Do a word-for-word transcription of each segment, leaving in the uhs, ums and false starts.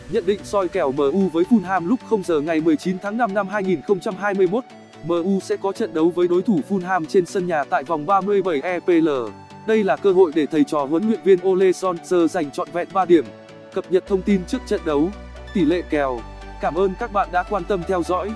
Nhận định soi kèo em u với Fulham lúc không giờ ngày mười chín tháng năm năm hai nghìn không trăm hai mươi mốt. em u sẽ có trận đấu với đối thủ Fulham trên sân nhà tại vòng ba mươi bảy E P L. Đây là cơ hội để thầy trò huấn luyện viên Ole Solskjaer giành trọn vẹn ba điểm. Cập nhật thông tin trước trận đấu, tỷ lệ kèo. Cảm ơn các bạn đã quan tâm theo dõi.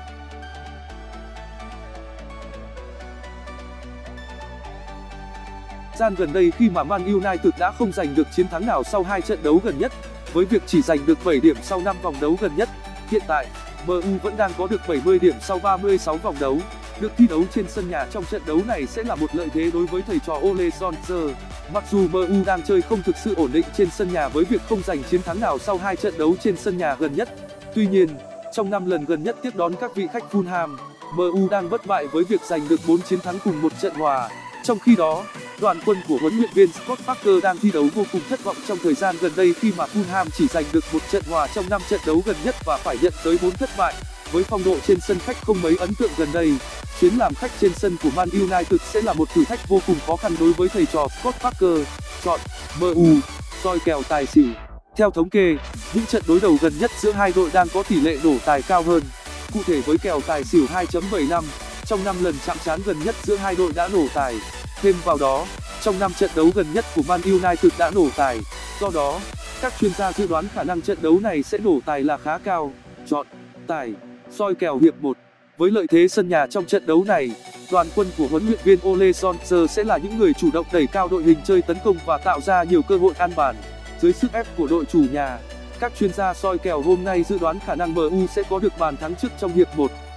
Gian gần đây khi mà Man United đã không giành được chiến thắng nào sau hai trận đấu gần nhất, với việc chỉ giành được bảy điểm sau năm vòng đấu gần nhất. Hiện tại, em u vẫn đang có được bảy mươi điểm sau ba mươi sáu vòng đấu. Được thi đấu trên sân nhà trong trận đấu này sẽ là một lợi thế đối với thầy trò Ole Solskjaer. Mặc dù em u đang chơi không thực sự ổn định trên sân nhà với việc không giành chiến thắng nào sau hai trận đấu trên sân nhà gần nhất. Tuy nhiên, trong năm lần gần nhất tiếp đón các vị khách Fulham, em u đang bất bại với việc giành được bốn chiến thắng cùng một trận hòa. Trong khi đó, đoàn quân của huấn luyện viên Scott Parker đang thi đấu vô cùng thất vọng trong thời gian gần đây khi mà Fulham chỉ giành được một trận hòa trong năm trận đấu gần nhất và phải nhận tới bốn thất bại. Với phong độ trên sân khách không mấy ấn tượng gần đây, chuyến làm khách trên sân của Man United sẽ là một thử thách vô cùng khó khăn đối với thầy trò Scott Parker. Chọn em u, soi kèo tài xỉu. Theo thống kê, những trận đối đầu gần nhất giữa hai đội đang có tỷ lệ nổ tài cao hơn. Cụ thể với kèo tài xỉu hai chấm bảy năm, trong năm lần chạm trán gần nhất giữa hai đội đã nổ tài. Thêm vào đó, trong năm trận đấu gần nhất của Man United đã nổ tài. Do đó, các chuyên gia dự đoán khả năng trận đấu này sẽ nổ tài là khá cao. Chọn tài, soi kèo hiệp một. Với lợi thế sân nhà trong trận đấu này, đoàn quân của huấn luyện viên Ole Solskjaer sẽ là những người chủ động đẩy cao đội hình chơi tấn công và tạo ra nhiều cơ hội ăn bàn. Dưới sức ép của đội chủ nhà, các chuyên gia soi kèo hôm nay dự đoán khả năng em u sẽ có được bàn thắng trước trong hiệp một.